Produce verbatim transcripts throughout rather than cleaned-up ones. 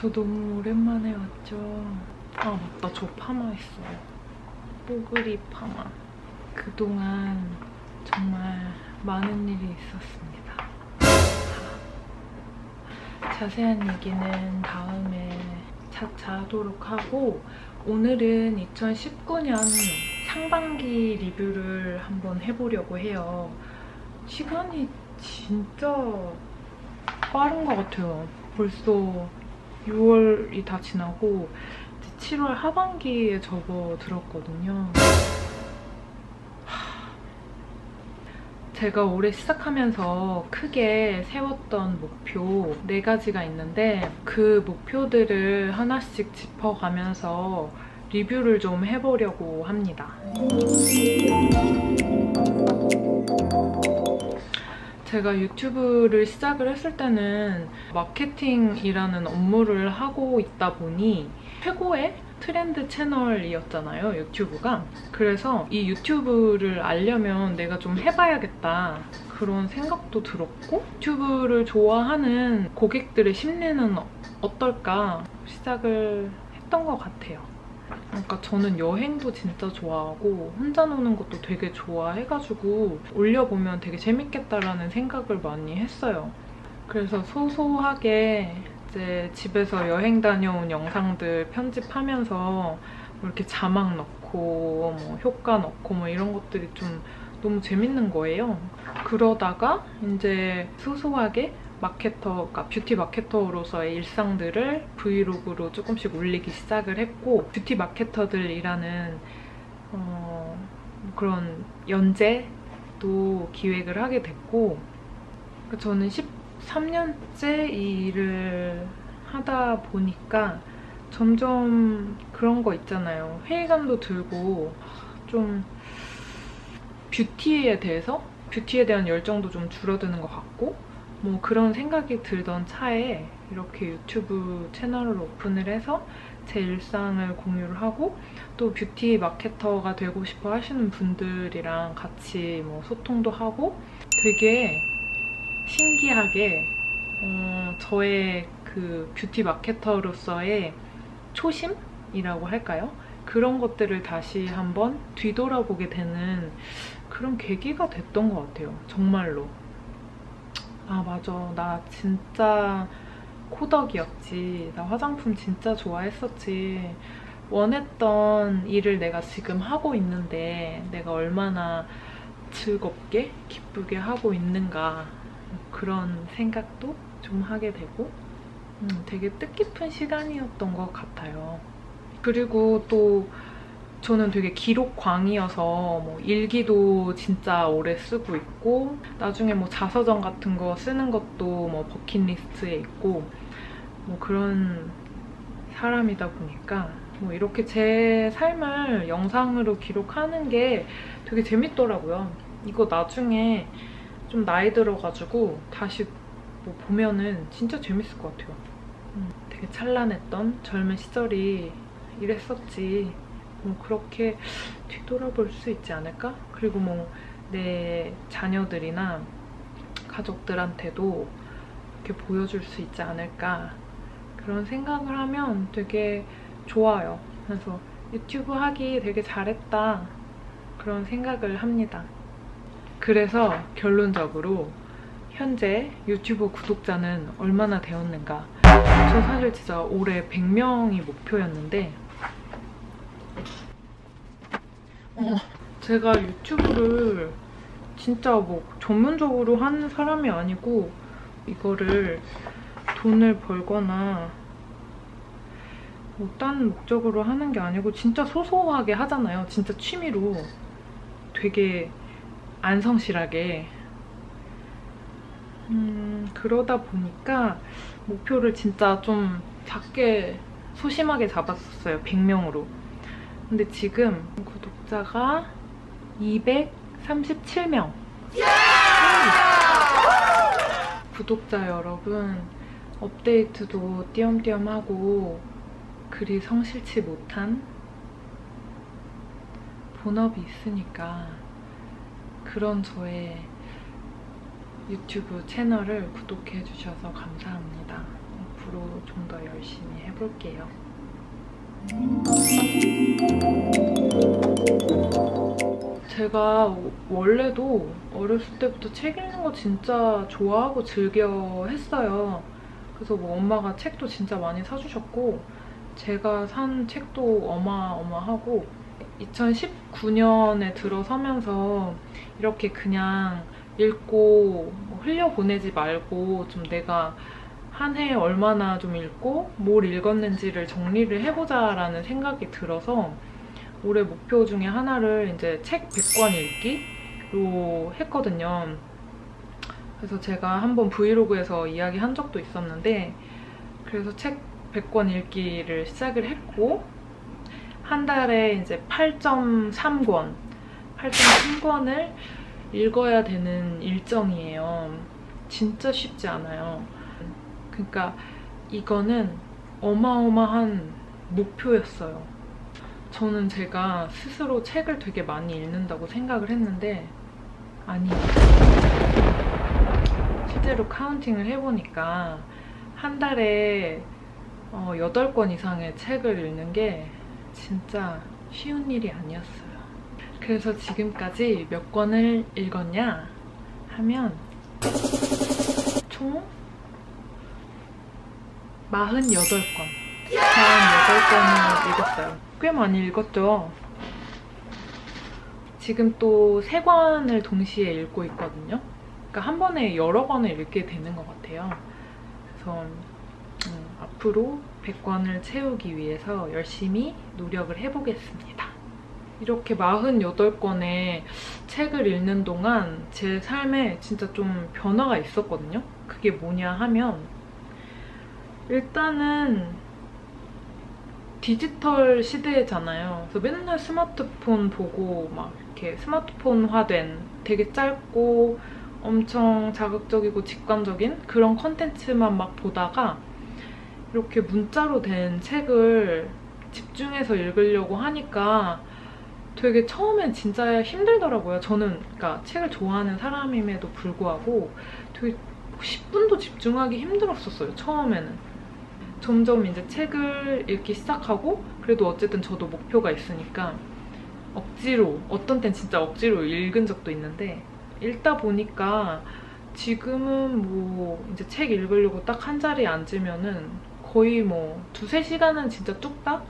저 너무 오랜만에 왔죠. 아 맞다, 저 파마 했어요. 뽀글이 파마. 그동안 정말 많은 일이 있었습니다. 자세한 얘기는 다음에 차차 하도록 하고, 오늘은 이천십구 년 상반기 리뷰를 한번 해보려고 해요. 시간이 진짜 빠른 것 같아요. 벌써 유월이 다 지나고 이제 칠월 하반기에 접어들었거든요. 제가 올해 시작하면서 크게 세웠던 목표 네 가지가 있는데, 그 목표들을 하나씩 짚어가면서 리뷰를 좀 해보려고 합니다. 제가 유튜브를 시작을 했을 때는 마케팅이라는 업무를 하고 있다 보니 최고의 트렌드 채널이었잖아요, 유튜브가. 그래서 이 유튜브를 알려면 내가 좀 해봐야겠다, 그런 생각도 들었고, 유튜브를 좋아하는 고객들의 심리는 어떨까 시작을 했던 것 같아요. 그러니까 저는 여행도 진짜 좋아하고 혼자 노는 것도 되게 좋아해가지고 올려보면 되게 재밌겠다라는 생각을 많이 했어요. 그래서 소소하게 이제 집에서 여행 다녀온 영상들 편집하면서 뭐 이렇게 자막 넣고 뭐 효과 넣고 뭐 이런 것들이 좀 너무 재밌는 거예요. 그러다가 이제 소소하게 마케터, 그러니까 뷰티 마케터로서의 일상들을 브이로그로 조금씩 올리기 시작을 했고, 뷰티 마케터들이라는 어, 그런 연재도 기획을 하게 됐고, 저는 십삼 년째 이 일을 하다 보니까 점점 그런 거 있잖아요. 회의감도 들고 좀 뷰티에 대해서, 뷰티에 대한 열정도 좀 줄어드는 것 같고, 뭐 그런 생각이 들던 차에 이렇게 유튜브 채널을 오픈을 해서 제 일상을 공유를 하고, 또 뷰티 마케터가 되고 싶어 하시는 분들이랑 같이 뭐 소통도 하고, 되게 신기하게 어, 저의 그 뷰티 마케터로서의 초심이라고 할까요? 그런 것들을 다시 한번 뒤돌아보게 되는 그런 계기가 됐던 것 같아요, 정말로. 아 맞아, 나 진짜 코덕이었지. 나 화장품 진짜 좋아했었지. 원했던 일을 내가 지금 하고 있는데 내가 얼마나 즐겁게 기쁘게 하고 있는가, 그런 생각도 좀 하게 되고 음, 되게 뜻깊은 시간이었던 것 같아요. 그리고 또 저는 되게 기록광이어서 뭐 일기도 진짜 오래 쓰고 있고, 나중에 뭐 자서전 같은 거 쓰는 것도 뭐 버킷리스트에 있고, 뭐 그런 사람이다 보니까 뭐 이렇게 제 삶을 영상으로 기록하는 게 되게 재밌더라고요. 이거 나중에 좀 나이 들어가지고 다시 뭐 보면은 진짜 재밌을 것 같아요. 음, 되게 찬란했던 젊은 시절이 이랬었지, 뭐 그렇게 뒤돌아볼 수 있지 않을까? 그리고 뭐 내 자녀들이나 가족들한테도 이렇게 보여줄 수 있지 않을까, 그런 생각을 하면 되게 좋아요. 그래서 유튜브 하기 되게 잘했다, 그런 생각을 합니다. 그래서 결론적으로 현재 유튜브 구독자는 얼마나 되었는가. 저 사실 진짜 올해 백 명이 목표였는데 제가 유튜브를 진짜 뭐 전문적으로 하는 사람이 아니고, 이거를 돈을 벌거나 뭐 딴 목적으로 하는 게 아니고 진짜 소소하게 하잖아요. 진짜 취미로 되게 안 성실하게. 음, 그러다 보니까 목표를 진짜 좀 작게 소심하게 잡았었어요, 백 명으로. 근데 지금 구독자가 이백삼십칠 명. 구독자 여러분, 업데이트도 띄엄띄엄 하고 그리 성실치 못한 본업이 있으니까 그런 저의 유튜브 채널을 구독해 주셔서 감사합니다. 앞으로 좀 더 열심히 해볼게요. 제가 원래도 어렸을 때부터 책 읽는 거 진짜 좋아하고 즐겨 했어요. 그래서 뭐 엄마가 책도 진짜 많이 사주셨고 제가 산 책도 어마어마하고 이천십구 년에 들어서면서 이렇게 그냥 읽고 흘려보내지 말고 좀 내가 한 해에 얼마나 좀 읽고 뭘 읽었는지를 정리를 해보자라는 생각이 들어서 올해 목표 중에 하나를 이제 책 백 권 읽기로 했거든요. 그래서 제가 한번 브이로그에서 이야기한 적도 있었는데 그래서 책 백 권 읽기를 시작을 했고 한 달에 이제 팔 점 삼 권, 팔 점 삼 권을 읽어야 되는 일정이에요. 진짜 쉽지 않아요. 그러니까 이거는 어마어마한 목표였어요. 저는 제가 스스로 책을 되게 많이 읽는다고 생각을 했는데 아니에요. 실제로 카운팅을 해보니까 한 달에 어, 여덟 권 이상의 책을 읽는 게 진짜 쉬운 일이 아니었어요. 그래서 지금까지 몇 권을 읽었냐 하면 총 사십팔 권. 사십팔 권을 읽었어요. 꽤 많이 읽었죠? 지금 또 세 권을 동시에 읽고 있거든요. 그러니까 한 번에 여러 권을 읽게 되는 것 같아요. 그래서 음, 앞으로 백 권을 채우기 위해서 열심히 노력을 해보겠습니다. 이렇게 사십팔 권의 책을 읽는 동안 제 삶에 진짜 좀 변화가 있었거든요. 그게 뭐냐 하면 일단은 디지털 시대잖아요. 그래서 맨날 스마트폰 보고 막 이렇게 스마트폰화된 되게 짧고 엄청 자극적이고 직관적인 그런 컨텐츠만 막 보다가 이렇게 문자로 된 책을 집중해서 읽으려고 하니까 되게 처음엔 진짜 힘들더라고요. 저는 그러니까 책을 좋아하는 사람임에도 불구하고 되게 십 분도 집중하기 힘들었었어요, 처음에는. 점점 이제 책을 읽기 시작하고 그래도 어쨌든 저도 목표가 있으니까 억지로, 어떤 땐 진짜 억지로 읽은 적도 있는데 읽다 보니까 지금은 뭐 이제 책 읽으려고 딱 한 자리에 앉으면은 거의 뭐 두세 시간은 진짜 뚝딱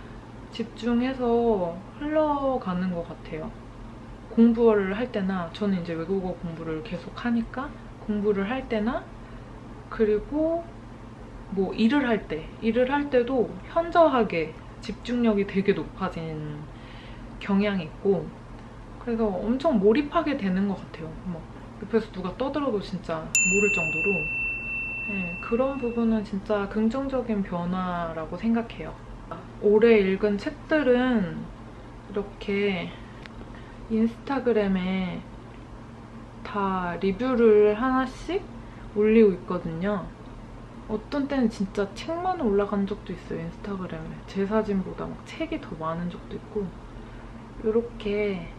집중해서 흘러가는 것 같아요. 공부를 할 때나, 저는 이제 외국어 공부를 계속 하니까 공부를 할 때나, 그리고 뭐 일을 할 때, 일을 할 때도 현저하게 집중력이 되게 높아진 경향이 있고 그래서 엄청 몰입하게 되는 것 같아요. 막 옆에서 누가 떠들어도 진짜 모를 정도로. 네, 그런 부분은 진짜 긍정적인 변화라고 생각해요. 올해 읽은 책들은 이렇게 인스타그램에 다 리뷰를 하나씩 올리고 있거든요. 어떤 때는 진짜 책만 올라간 적도 있어요, 인스타그램에. 제 사진보다 막 책이 더 많은 적도 있고. 이렇게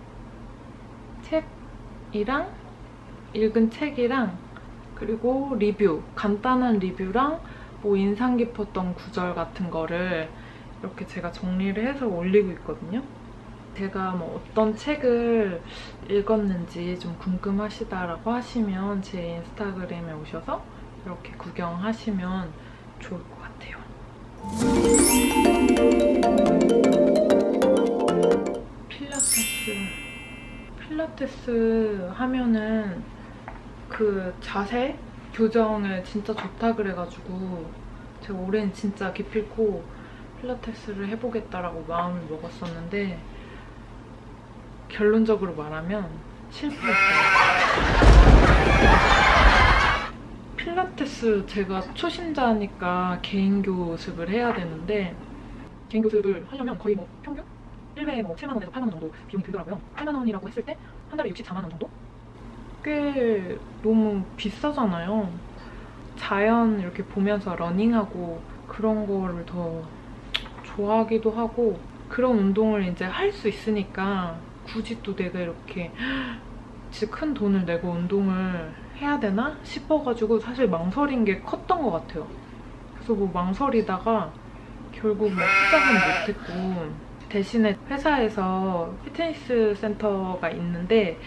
책이랑 읽은 책이랑 그리고 리뷰, 간단한 리뷰랑 뭐 인상 깊었던 구절 같은 거를 이렇게 제가 정리를 해서 올리고 있거든요. 제가 뭐 어떤 책을 읽었는지 좀 궁금하시다라고 하시면 제 인스타그램에 오셔서 이렇게 구경하시면 좋을 것 같아요. 필라테스. 필라테스 하면은 그 자세 교정을 진짜 좋다 그래가지고 제가 올해는 진짜 기필코 필라테스를 해보겠다라고 마음을 먹었었는데 결론적으로 말하면 실패했어요. 필라테스 제가 초심자니까 개인 교습을 해야 되는데 개인 교습을 하려면 거의 뭐 평균 일 회에 뭐 칠만 원에서 팔만 원 정도 비용이 들더라고요. 팔만 원이라고 했을 때 한 달에 육십사만 원 정도? 꽤 너무 비싸잖아요. 자연 이렇게 보면서 러닝하고 그런 거를 더 좋아하기도 하고 그런 운동을 이제 할 수 있으니까 굳이 또 내가 이렇게 진짜 큰 돈을 내고 운동을 해야 되나 싶어가지고 사실 망설인 게 컸던 것 같아요. 그래서 뭐 망설이다가 결국 뭐 시작은 못했고, 대신에 회사에서 피트니스 센터가 있는데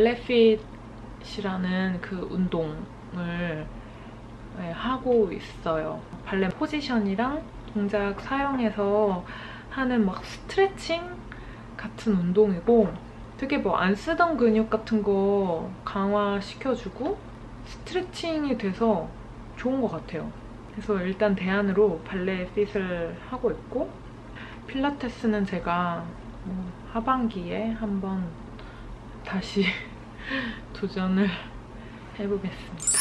발레핏이라는 그 운동을 하고 있어요. 발레 포지션이랑 동작 사용해서 하는 막 스트레칭 같은 운동이고, 되게 뭐 안 쓰던 근육 같은 거 강화시켜주고 스트레칭이 돼서 좋은 것 같아요. 그래서 일단 대안으로 발레핏을 하고 있고, 필라테스는 제가 뭐 하반기에 한번 다시 도전을 해보겠습니다.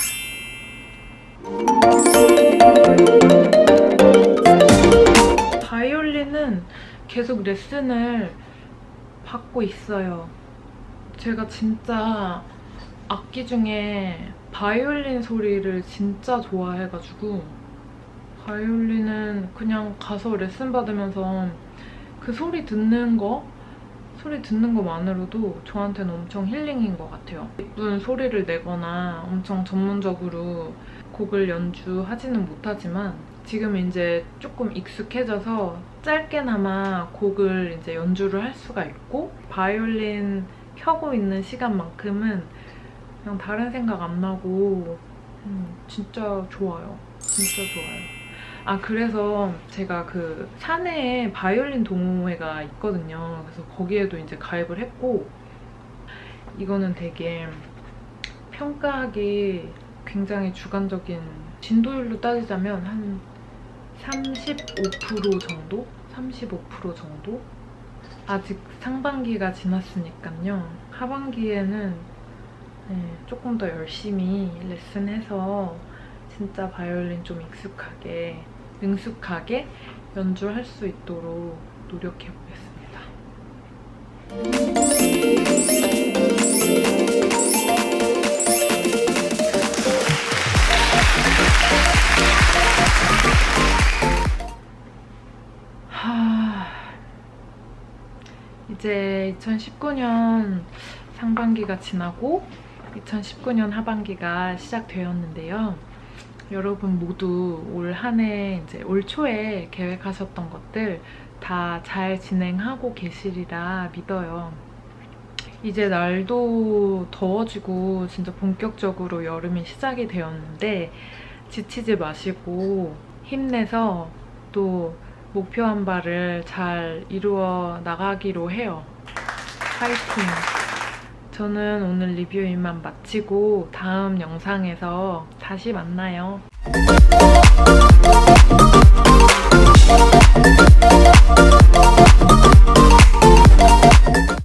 바이올린은 계속 레슨을 받고 있어요. 제가 진짜 악기 중에 바이올린 소리를 진짜 좋아해가지고 바이올린은 그냥 가서 레슨 받으면서 그 소리 듣는 거, 소리 듣는 것만으로도 저한테는 엄청 힐링인 것 같아요. 예쁜 소리를 내거나 엄청 전문적으로 곡을 연주하지는 못하지만 지금 이제 조금 익숙해져서 짧게나마 곡을 이제 연주를 할 수가 있고, 바이올린 켜고 있는 시간만큼은 그냥 다른 생각 안 나고 음, 진짜 좋아요. 진짜 좋아요. 아, 그래서 제가 그 사내에 바이올린 동호회가 있거든요. 그래서 거기에도 이제 가입을 했고, 이거는 되게 평가하기 굉장히 주관적인, 진도율로 따지자면 한 삼십오 퍼센트 정도? 삼십오 퍼센트 정도? 아직 상반기가 지났으니까요. 하반기에는 네, 조금 더 열심히 레슨해서 진짜 바이올린 좀 익숙하게, 능숙하게 연주할 수 있도록 노력해보겠습니다. 하... 이제 이천십구 년 상반기가 지나고 이천십구 년 하반기가 시작되었는데요. 여러분 모두 올 한 해, 이제 올 초에 계획하셨던 것들 다 잘 진행하고 계시리라 믿어요. 이제 날도 더워지고 진짜 본격적으로 여름이 시작이 되었는데 지치지 마시고 힘내서 또 목표한 바를 잘 이루어 나가기로 해요. 파이팅! 저는 오늘 리뷰 이만 마치고 다음 영상에서 다시 만나요.